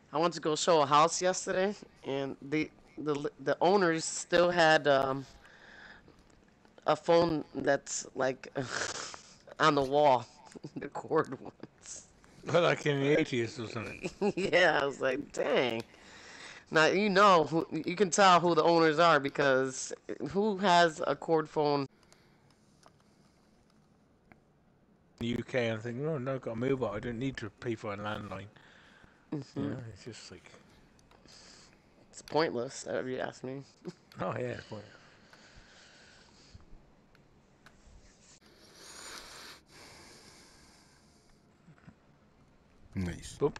I went to go show a house yesterday, and the owners still had a phone that's like on the wall, the cord ones. Well, like in the 80s, wasn't it? Yeah, I was like, dang. Now you can tell who the owners are because who has a cord phone? In the UK, I'm thinking, oh no, I've got a mobile. I don't need to pay for a landline. Hmm. Yeah, it's just like, It's pointless, if you ask me. oh yeah, boy. Nice. Boop.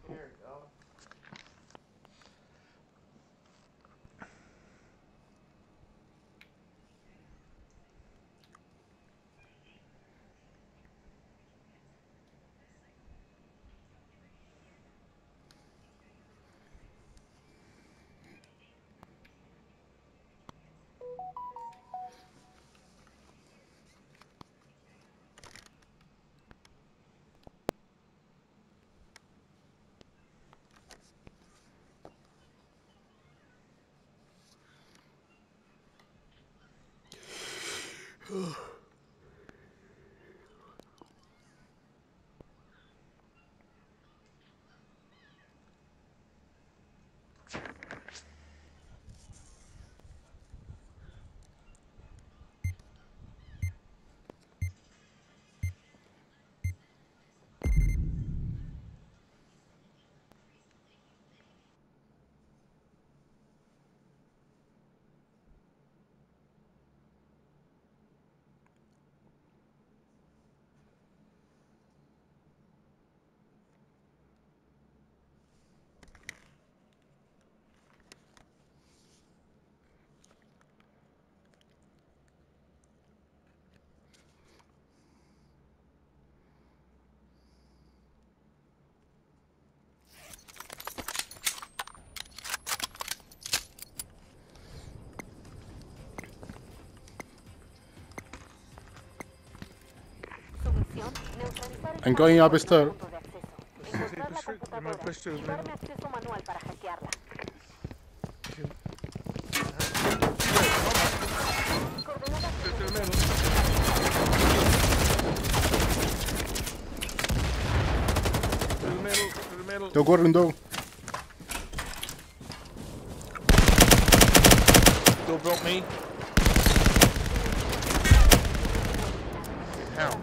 Su misión, neutralizar el I'm cable going con otro upstairs. punto de acceso, Sí, encontrar la push through. You might computadora push through y the middle. darme acceso manual para hackearla. Shoot. Coordenadas Through the priorizadas. middle. Through the middle. Through the middle. Door window. Door broke me. How?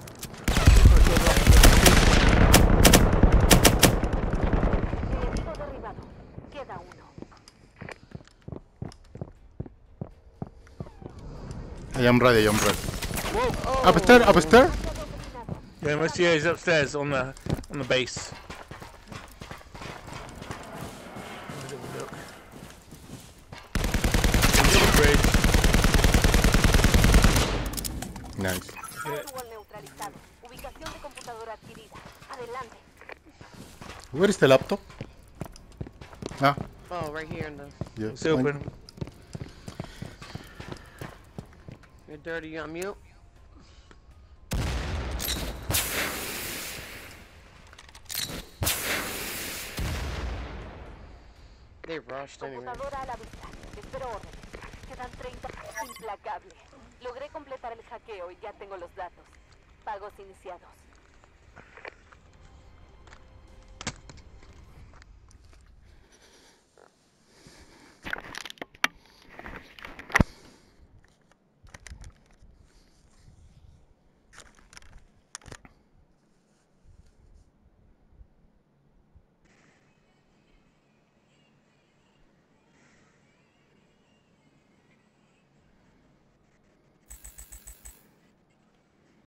Enemigo derribado. Queda uno. I am ready, I am ready. Whoa! Upstairs, upstairs. Yeah, most yeah, he's upstairs on the base. Look. Bridge. Nice. Firewall neutralizado. Ubicación de computadora adquirida. Adelante. Where is the laptop? Ah, Oh, right here in the. yeah. It's open. You're dirty. You on mute? They rushed anyway. Computadora a la vista. Espero órdenes. Quedan 30. Implacable. Logré completar el hackeo y ya tengo los datos. Pagos iniciados.